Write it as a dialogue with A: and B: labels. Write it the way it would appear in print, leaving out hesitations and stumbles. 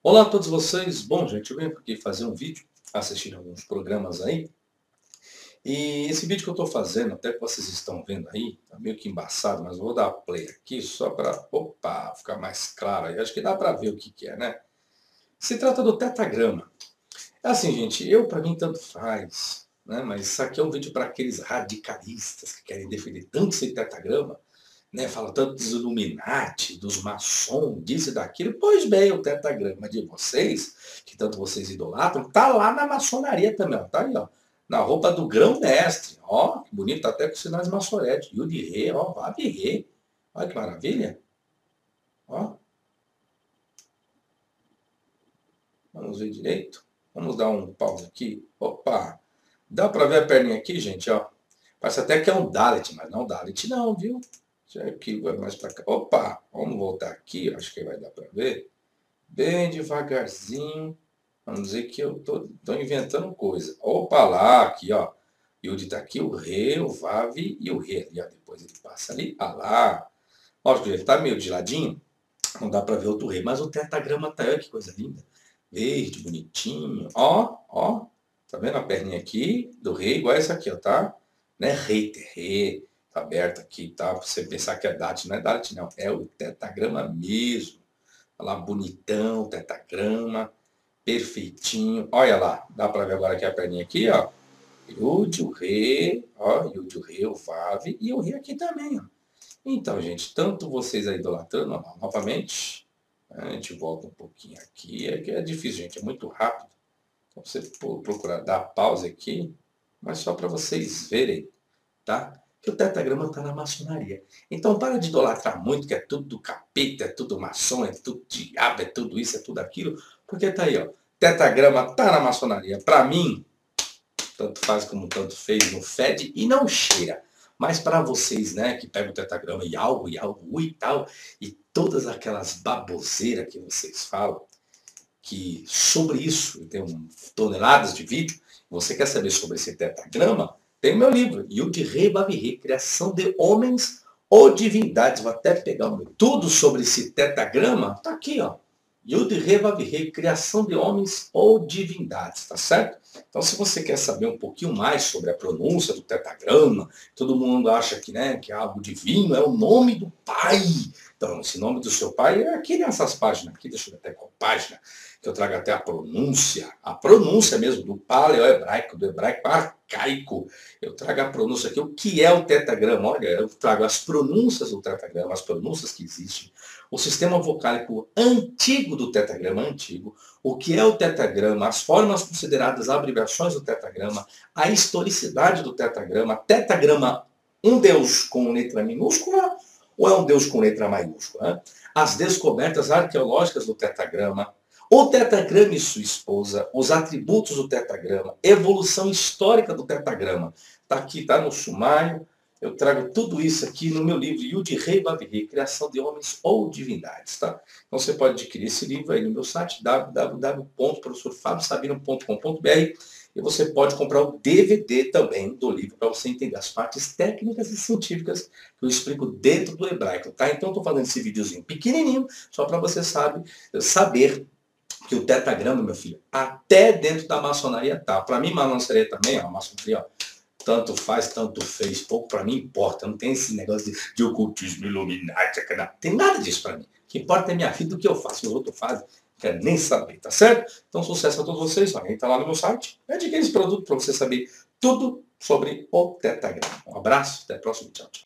A: Olá a todos vocês. Bom, gente, eu venho aqui fazer um vídeo, assistindo alguns programas aí. E esse vídeo que eu estou fazendo, até que vocês estão vendo aí, tá meio que embaçado, mas eu vou dar play aqui só para, opa, ficar mais claro aí. Acho que dá para ver o que que é, né? Se trata do tetagrama. É assim, gente, para mim, tanto faz, né? Mas isso aqui é um vídeo para aqueles radicalistas que querem defender tanto esse tetagrama, né? Fala tanto dos Illuminati, dos maçons, disso e daquilo. Pois bem, o tetagrama de vocês, que tanto vocês idolatram, tá lá na maçonaria também, ó. Tá aí, ó. Na roupa do grão-mestre. Ó, que bonito, tá até com sinais maçoretes. Yud Rei, ó, Vav Rei. Olha que maravilha. Ó, vamos ver direito. Vamos dar um pause aqui. Opa! Dá para ver a perninha aqui, gente, ó. Parece até que é um Dalit, mas não é um Dalit não, viu? Já aqui vai mais para cá. Opa! Vamos voltar aqui, acho que vai dar para ver. Bem devagarzinho. Vamos dizer que eu tô inventando coisa. Opa lá, aqui, ó. Yud tá aqui, o Rei, o Vav e o Rei ali, ó. Depois ele passa ali. Ah lá. Lógico que ele tá meio de ladinho. Não dá para ver outro Rei. Mas o tetagrama tá aí, que coisa linda. Verde, bonitinho. Ó, ó. Tá vendo a perninha aqui do Rei? Igual essa aqui, ó, tá? Não é Rei. Tá aberto aqui, tá? Pra você pensar que é Dalit. Não é Dalit, não. É o tetagrama mesmo. Olha lá, bonitão, tetagrama, perfeitinho. Olha lá, dá para ver agora aqui a perninha aqui, ó. Yud, o Rei, ó, Yud, o Rei, o Vav e o Rei aqui também, ó. Então, gente, tanto vocês aí idolatrando, ó, novamente, a gente volta um pouquinho aqui, é que é difícil, gente, é muito rápido. Então, você procurar dar pausa aqui, mas só para vocês verem, tá? Que o tetagrama está na maçonaria. Então para de idolatrar muito, que é tudo do capeta, é tudo maçom, é tudo diabo, é tudo isso, é tudo aquilo, porque tá aí, ó. Tetagrama tá na maçonaria. Para mim, tanto faz como tanto fez, não fede e não cheira. Mas para vocês, né, que pegam o tetagrama e algo, e tal, e todas aquelas baboseiras que vocês falam, que sobre isso eu tenho toneladas de vídeo, você quer saber sobre esse tetagrama? Tem o meu livro, Yud Rei Vav Rei, Criação de Homens ou Divindades. Vou até pegar o meu. Tudo sobre esse tetagrama tá aqui, ó. Yud Rei Vav Rei, Criação de Homens ou Divindades, tá certo? Então, se você quer saber um pouquinho mais sobre a pronúncia do tetagrama, todo mundo acha que, né, que é algo divino, é o nome do Pai. Então, esse nome do seu pai é aqui nessas páginas aqui, deixa eu ver até qual página, que eu trago até a pronúncia mesmo do paleo-hebraico, do hebraico arcaico. Eu trago a pronúncia aqui, o que é o tetagrama. Olha, eu trago as pronúncias do tetagrama, as pronúncias que existem, o sistema vocálico antigo do tetagrama, antigo, o que é o tetagrama, as formas consideradas abreviações do tetagrama, a historicidade do tetagrama, tetagrama, um Deus com letra minúscula ou é um Deus com letra maiúscula? Né? As descobertas arqueológicas do tetagrama, o tetagrama e sua esposa, os atributos do tetagrama, evolução histórica do tetagrama. Está aqui, está no sumário. Eu trago tudo isso aqui no meu livro, Yud Rei Vav Rei, Criação de Homens ou Divindades. Tá? Então você pode adquirir esse livro aí no meu site, www.professorfabiosabino.com.br, e você pode comprar o DVD também do livro, para você entender as partes técnicas e científicas que eu explico dentro do hebraico. Tá? Então eu estou fazendo esse videozinho pequenininho, só para você saber que o tetagrama, meu filho, até dentro da maçonaria tá. Para mim, maçonaria também, ó, maçonaria, ó, tanto faz, tanto fez, pouco para mim importa. Não tem esse negócio de ocultismo, Illuminati, não tem nada disso para mim. O que importa é minha vida, o que eu faço, o que o outro faz, não quero nem saber, tá certo? Então, sucesso a todos vocês. Ó, entra lá no meu site, adquire esse produto para você saber tudo sobre o tetagrama. Um abraço, até a próxima, tchau, tchau.